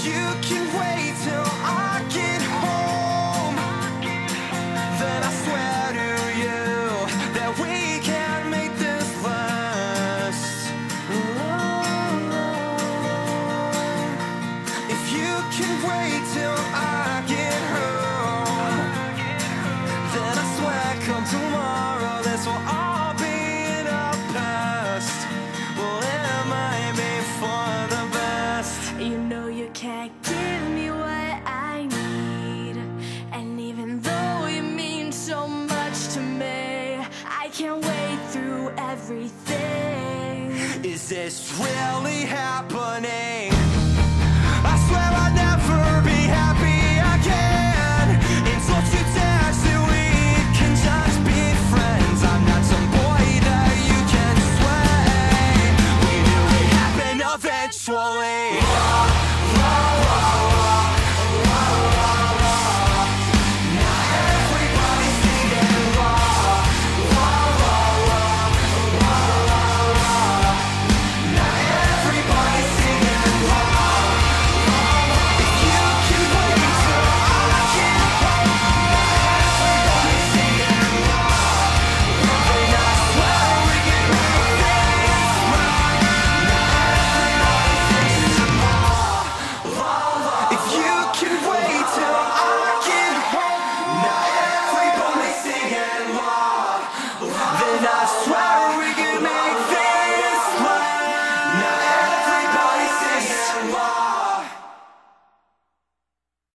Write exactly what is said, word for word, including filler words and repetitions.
you can wait till I get home, then I swear to you that we can make this last. If you can wait till I get home, then I swear come tomorrow this will all be in our past. Well, it might be for the best. You know you can't give me what I need, and even though you mean so much to me, I can't wait through everything. Is this really happening?